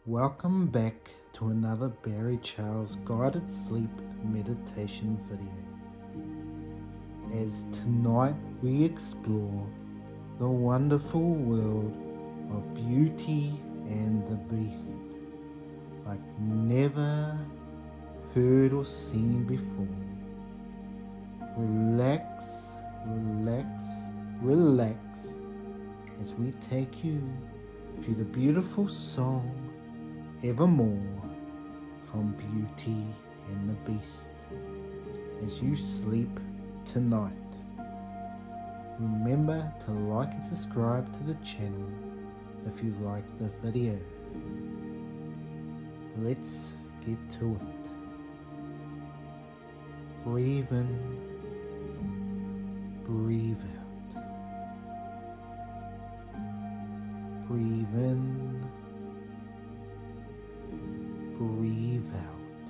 Welcome back to another Barry Charles guided sleep meditation video. As tonight we explore the wonderful world of Beauty and the Beast, like never heard or seen before. Relax, relax, relax as we take you to the beautiful song Evermore from Beauty and the Beast as you sleep tonight. Remember to like and subscribe to the channel if you liked the video. Let's get to it. Breathe in, breathe out. Breathe in, breathe out.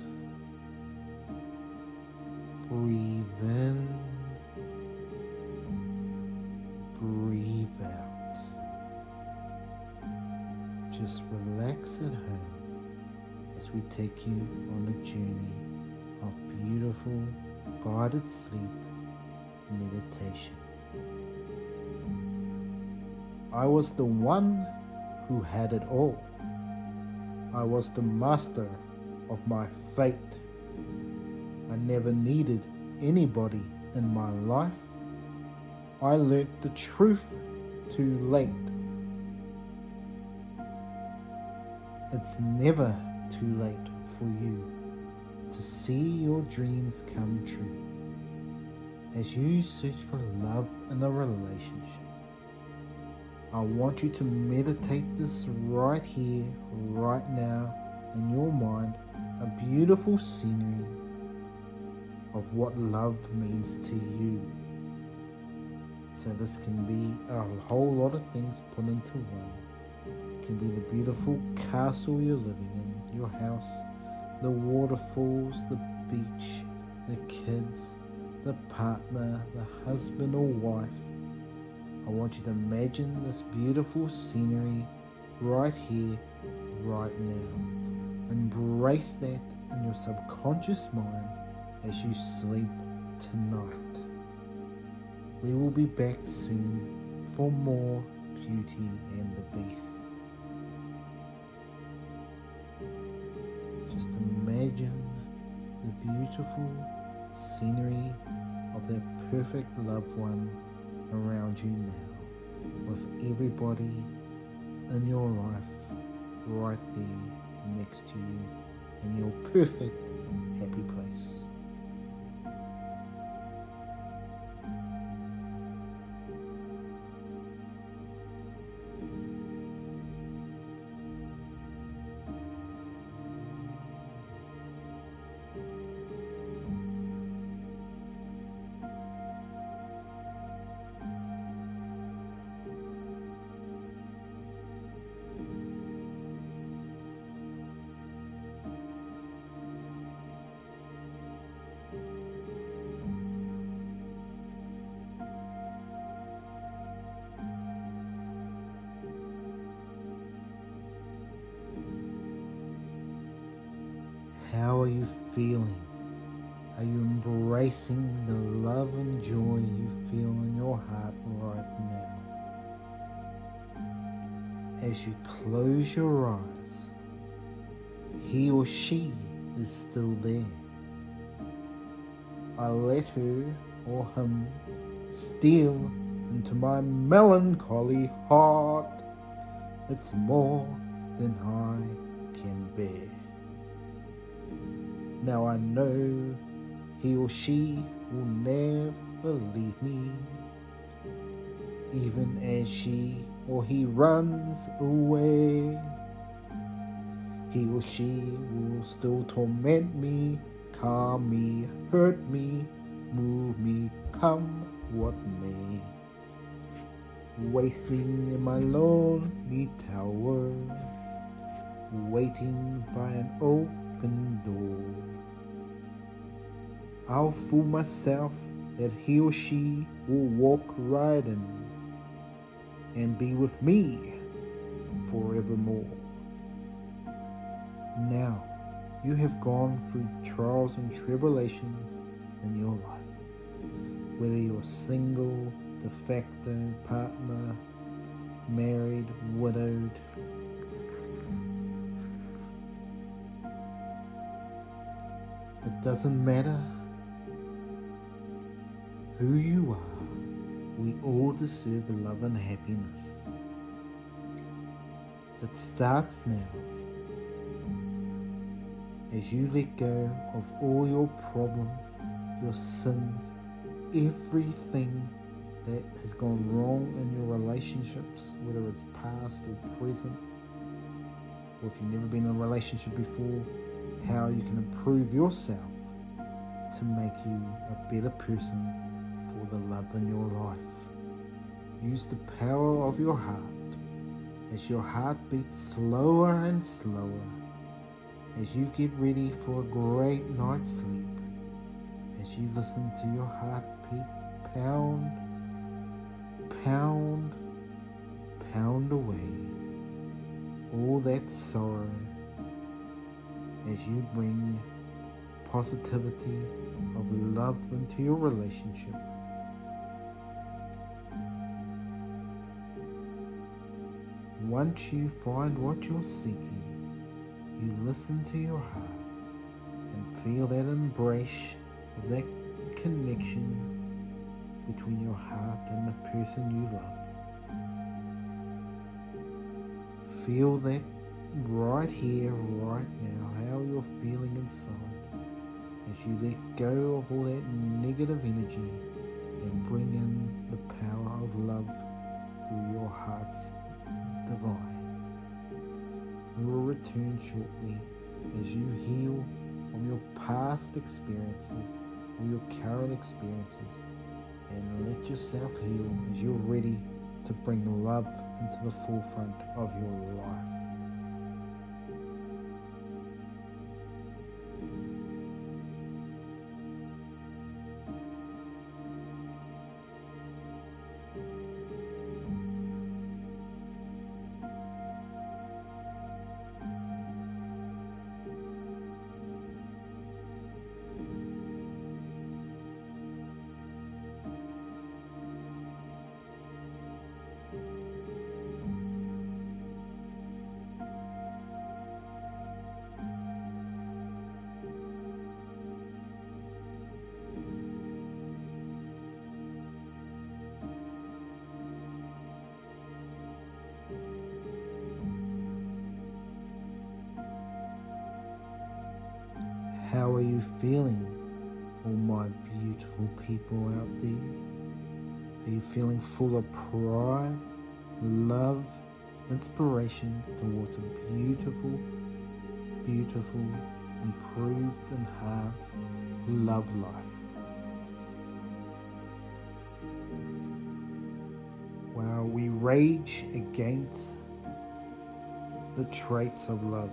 Breathe in, breathe out. Just relax at home as we take you on a journey of beautiful guided sleep meditation. I was the one who had it all. I was the master of my fate. I never needed anybody in my life. I learnt the truth too late. It's never too late for you to see your dreams come true as you search for love in a relationship. I want you to meditate this right here, right now, in your mind, a beautiful scenery of what love means to you. So this can be a whole lot of things put into one. It can be the beautiful castle you're living in, your house, the waterfalls, the beach, the kids, the partner, the husband or wife. I want you to imagine this beautiful scenery right here, right now. Embrace that in your subconscious mind as you sleep tonight. We will be back soon for more Beauty and the Beast. Just imagine the beautiful scenery of that perfect loved one around you now, with everybody in your life right there next to you in your perfect happy place. How are you feeling? Are you embracing the love and joy you feel in your heart right now? As you close your eyes, he or she is still there. I let her or him steal into my melancholy heart. It's more than I can bear. Now I know he or she will never leave me, even as she or he runs away. He or she will still torment me, calm me, hurt me, move me, come what may. Wasting in my lonely tower, waiting by an open door. I'll fool myself that he or she will walk right in and be with me forevermore. Now, you have gone through trials and tribulations in your life. Whether you're single, de facto, partner, married, widowed, it doesn't matter who you are, we all deserve love and happiness. It starts now. As you let go of all your problems, your sins, everything that has gone wrong in your relationships, whether it's past or present, or if you've never been in a relationship before, how you can improve yourself to make you a better person for the love in your life. Use the power of your heart as your heart beats slower and slower, as you get ready for a great night's sleep, as you listen to your heartbeat pound, pound, pound away all that sorrow, as you bring positivity of love into your relationship. Once you find what you're seeking, you listen to your heart and feel that embrace of that connection between your heart and the person you love. Feel that right here, right now, how you're feeling inside as you let go of all that negative energy and bring in the power of love through your heart's divine. We will return shortly as you heal from your past experiences or your current experiences, and let yourself heal as you're ready to bring love into the forefront of your life. How are you feeling, all my beautiful people out there? Are you feeling full of pride, love, inspiration towards a beautiful, beautiful, improved, enhanced love life? While we rage against the traits of love,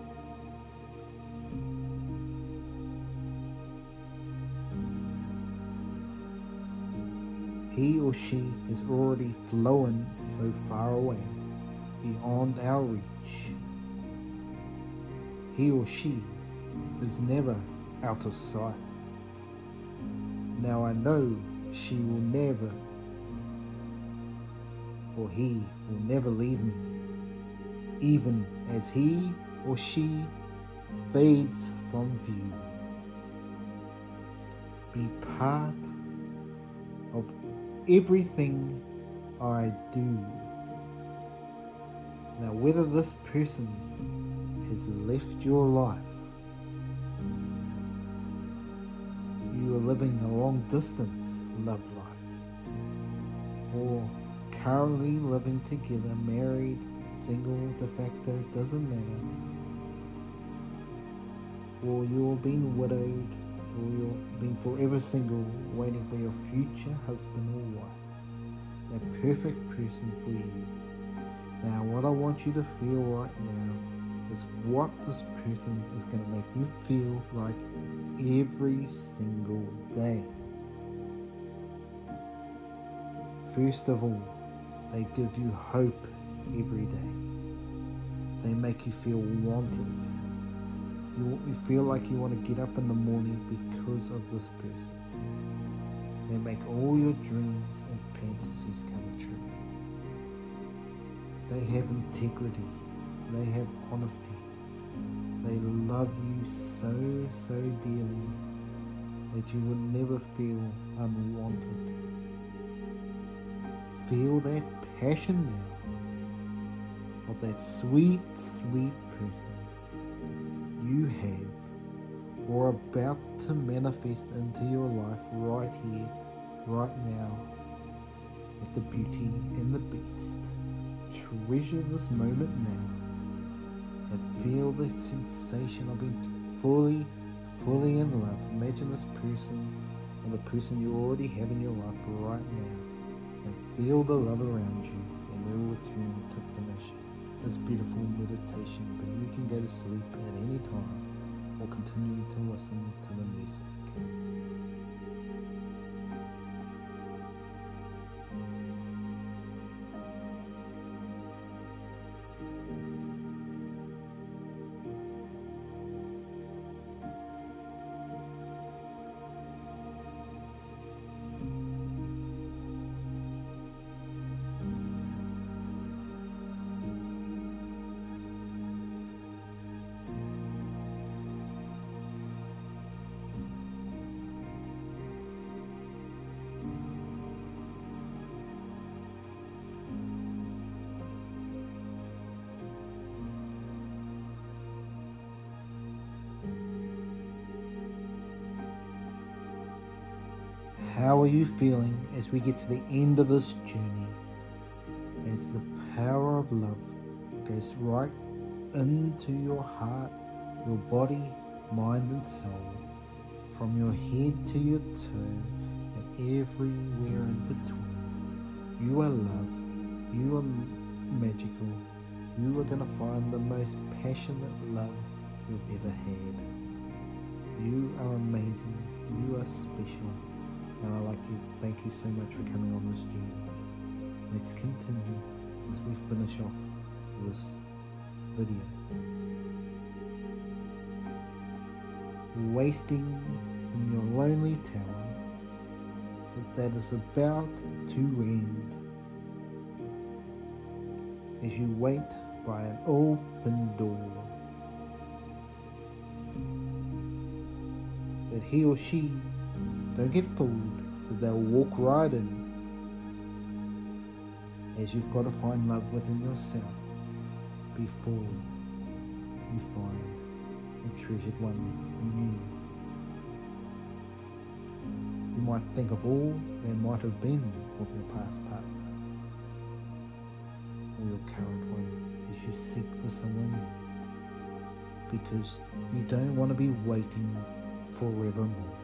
he or she has already flown so far away, beyond our reach. He or she is never out of sight. Now I know she will never, or he will never leave me, even as he or she fades from view. Be part of everything I do. Now, whether this person has left your life, you are living a long distance love life, or currently living together, married, single, de facto, doesn't matter, or you're being widowed, or you've been forever single, waiting for your future husband or wife, that perfect person for you. Now, what I want you to feel right now is what this person is going to make you feel like every single day. First of all, they give you hope every day. They make you feel wanted. You feel like you want to get up in the morning because of this person. They make all your dreams and fantasies come true. They have integrity. They have honesty. They love you so dearly that you will never feel unwanted. Feel that passion now of that sweet person you have or about to manifest into your life right here, right now, at the Beauty and the Beast. Treasure this moment now and feel the sensation of being fully in love. Imagine this person or the person you already have in your life right now and feel the love around you, and we'll return to finish this beautiful meditation, but you can go to sleep at any time or continue to listen to the music. How are you feeling as we get to the end of this journey? As the power of love goes right into your heart, your body, mind and soul, from your head to your toe and everywhere in between. You are loved, you are magical, you are going to find the most passionate love you've ever had. You are amazing, you are special, and I'd like to thank you so much for coming on this journey. Let's continue as we finish off this video. Wasting in your lonely tower that is about to end, as you wait by an open door that he or she, don't get fooled, that they'll walk right in, as you've got to find love within yourself before you find the treasured one in you. You might think of all there might have been with your past partner or your current one as you seek for someone new, because you don't want to be waiting forevermore.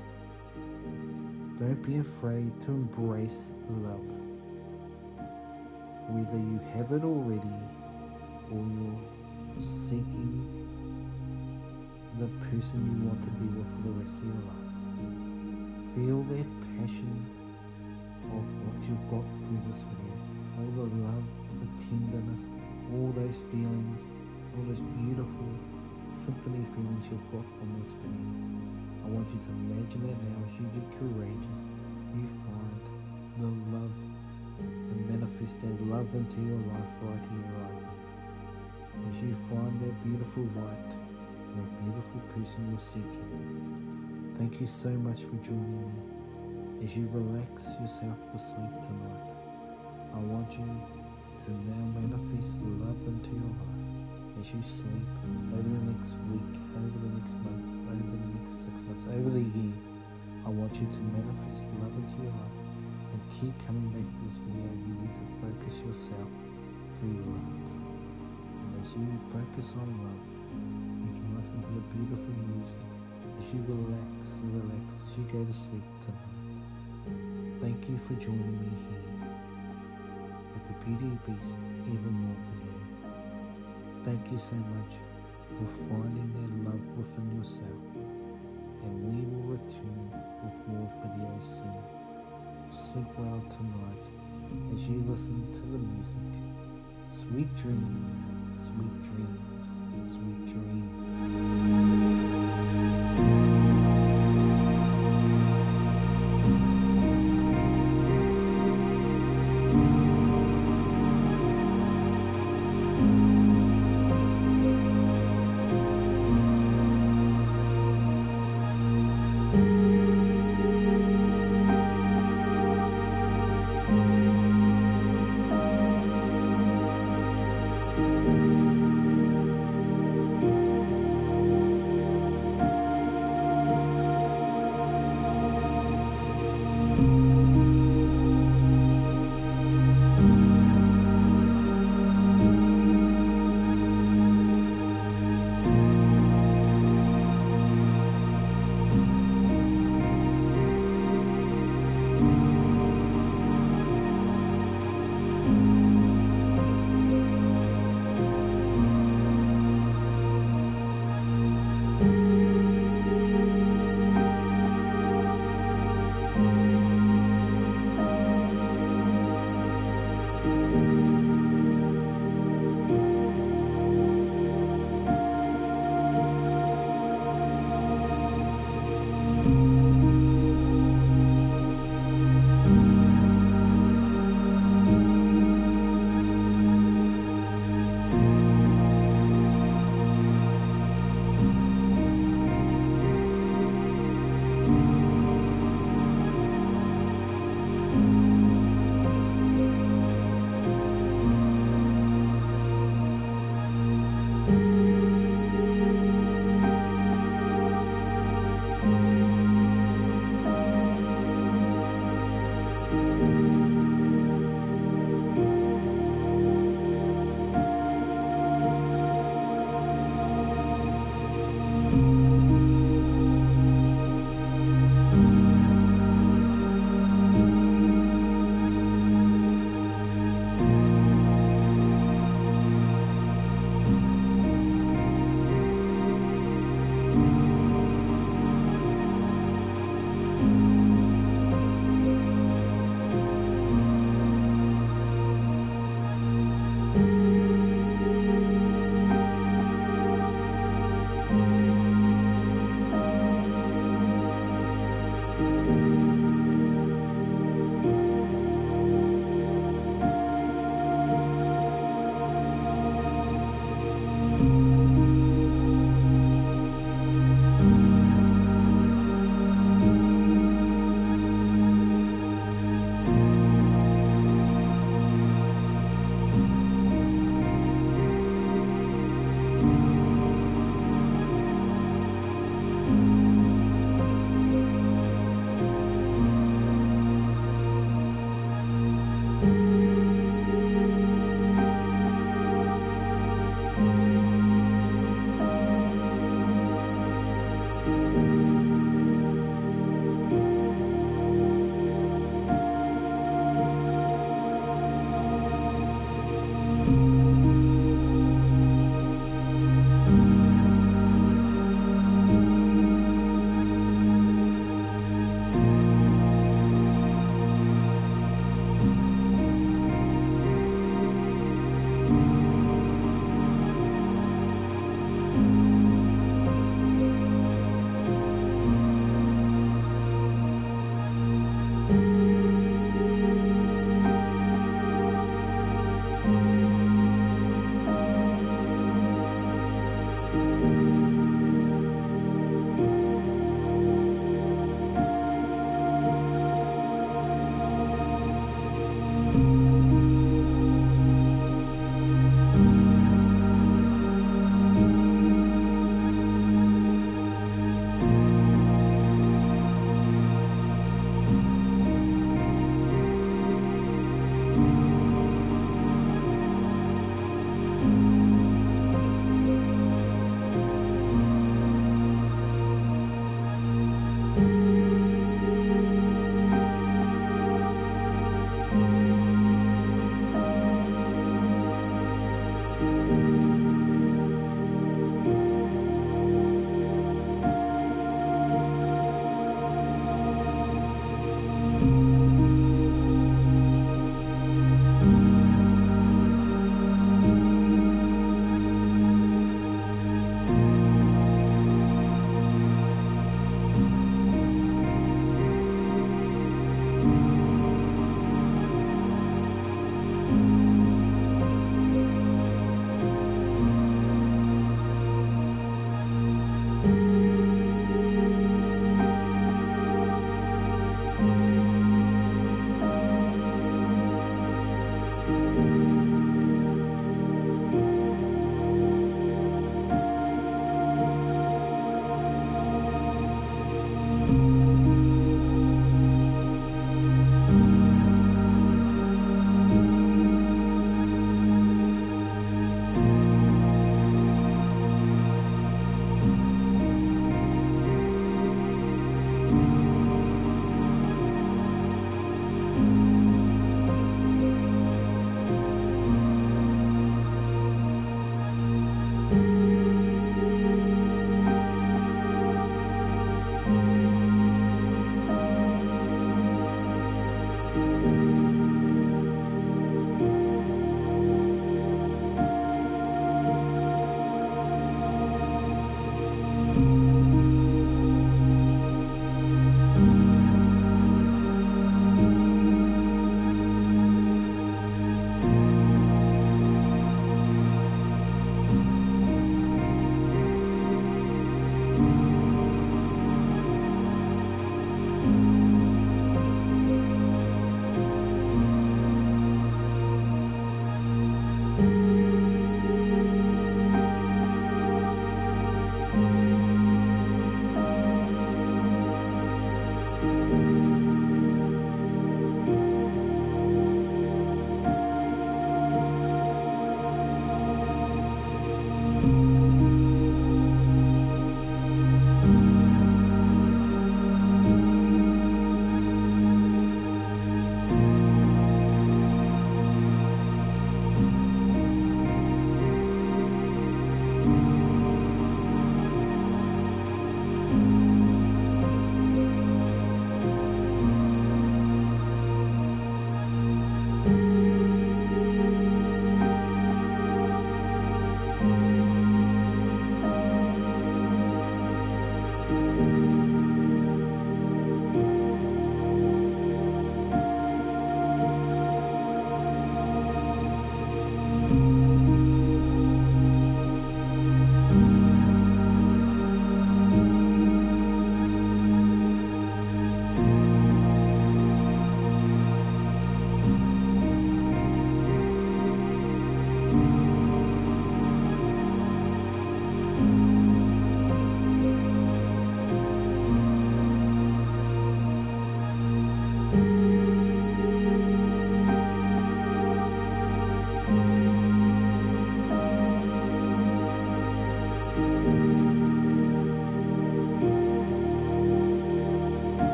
Don't be afraid to embrace love. Whether you have it already or you're seeking the person you want to be with for the rest of your life. Feel that passion of what you've got through this video. All the love, the tenderness, all those feelings, all those beautiful symphony feelings you've got from this video. I want you to imagine that now as you get courageous, you find the love and manifest that love into your life right here, right now. As you find that beautiful light, that beautiful person you're seeking. Thank you so much for joining me. As you relax yourself to sleep tonight, I want you to now manifest love into your life. As you sleep over the next week, over the next month, over the next 6 months, over the year, I want you to manifest love into your life and keep coming back to this video. You need to focus yourself through love. And as you focus on love, you can listen to the beautiful music as you relax, as you go to sleep tonight. Thank you for joining me here at the Beauty and the Beast Evermore video. Thank you so much for finding that love within yourself, and we will return with more videos soon. Sleep well tonight as you listen to the music. Sweet dreams, sweet dreams.